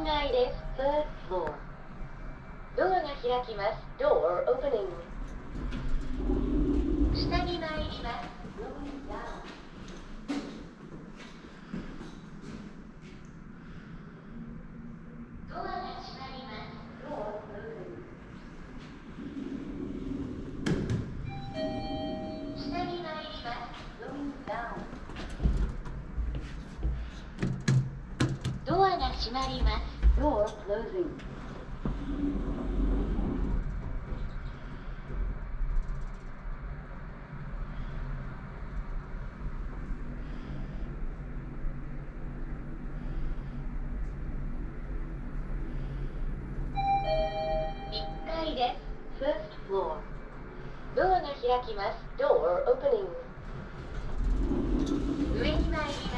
3階です。Third floor。ドアが開きます。Door opening。下に参ります。Going down。ドアが閉まります。Door closing。下に参ります。Going down。ドアが閉まります。Door closing。1階です。First floor。ドアが開きます。Door opening。上に参ります。